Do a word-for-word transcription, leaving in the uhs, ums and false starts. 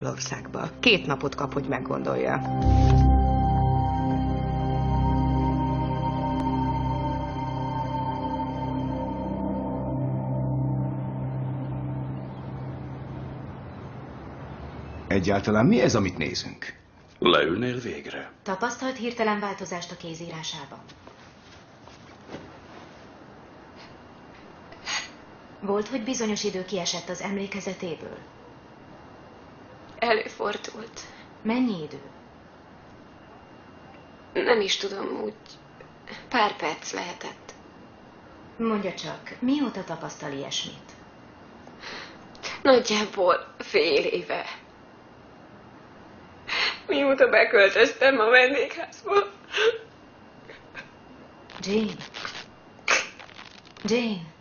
országba. Két napot kap, hogy meggondolja. Egyáltalán mi ez, amit nézünk? Leülnél végre? Tapasztalt hirtelen változást a kézírásában? Volt, hogy bizonyos idő kiesett az emlékezetéből? Előfordult. Mennyi idő? Nem is tudom, úgy pár perc lehetett. Mondja csak, mióta tapasztal ilyesmit? Nagyjából fél éve. Mióta beköltöztem a vendégházba. Jane. Jane.